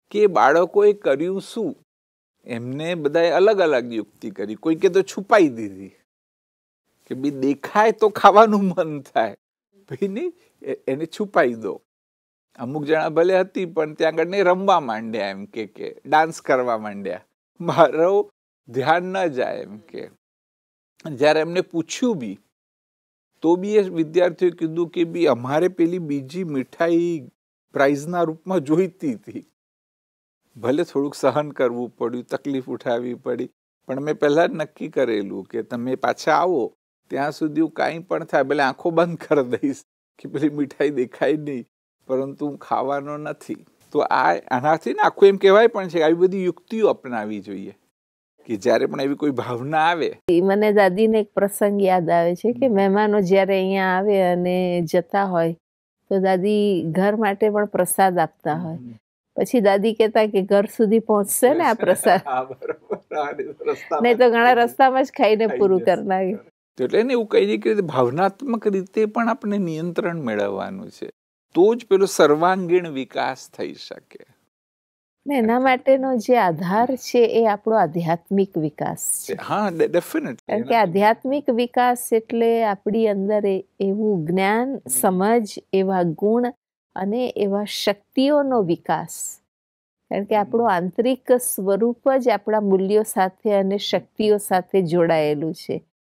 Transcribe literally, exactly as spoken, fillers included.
કે બાળકોએ કર્યું શું. એમને બધાએ અલગ અલગ યુક્તિ કરી. કોઈ કે તો છુપાઈ દીધી કે બી દેખાય તો ખાવાનું મન થાય, ભાઈ નહીં એને છુપાઈ દો. અમુક જણા ભલે હતી પણ ત્યાં આગળ ને રમવા માંડ્યા, એમ કે કે ડાન્સ કરવા માંડ્યા, મારો ધ્યાન ન જાય એમ કે. જ્યારે એમને પૂછ્યું બી તો બી એ વિદ્યાર્થીઓ કીધું કે બી અમારે પેલી બીજી મીઠાઈ પ્રાઇઝના રૂપમાં જોઈતી હતી. ભલે થોડુંક સહન કરવું પડ્યું, તકલીફ ઉઠાવવી પડી, પણ મેં પહેલા જ નક્કી કરેલું કે તમે પાછા આવો ત્યાં સુધી હું કાંઈ પણ થાય ભલે આંખો બંધ કરી દઈશ કે પેલી મીઠાઈ દેખાય નહીં, પરંતુ હું ખાવાનો નથી. તો આ આનાથી ને આખું એમ કહેવાય પણ છે આવી બધી યુક્તિઓ અપનાવી જોઈએ કે જ્યારે પણ એવી કોઈ ભાવના આવે. મને દાદીને એક પ્રસંગ યાદ આવે છે કે મહેમાનો જ્યારે અહીંયા આવે અને જતા હોય તો દાદી ઘર માટે પણ પ્રસાદ આપતા હોય. પછી દાદી કહેતા કે ઘર સુધી પહોંચશે ને આ પ્રસાદ, નહીં તો ઘણા રસ્તામાં જ ખાઈને પૂરું કરી નાખે. એટલે એને એવું કહી દે કે ભાવનાત્મક રીતે પણ આપણે નિયંત્રણ મેળવવાનું છે, તો જ પેલો સર્વાંગીણ વિકાસ થઈ શકે. એના માટેનો જે આધાર છે એ આપણો આધ્યાત્મિક વિકાસ છે. હા, ડેફિનેટલી. કારણ કે આધ્યાત્મિક વિકાસ એટલે આપણી અંદર એવું જ્ઞાન, સમજ, એવા ગુણ અને એવા શક્તિઓનો વિકાસ. કારણ કે આપણું આંતરિક સ્વરૂપ જ આપણા મૂલ્યો સાથે અને શક્તિઓ સાથે જોડાયેલું છે.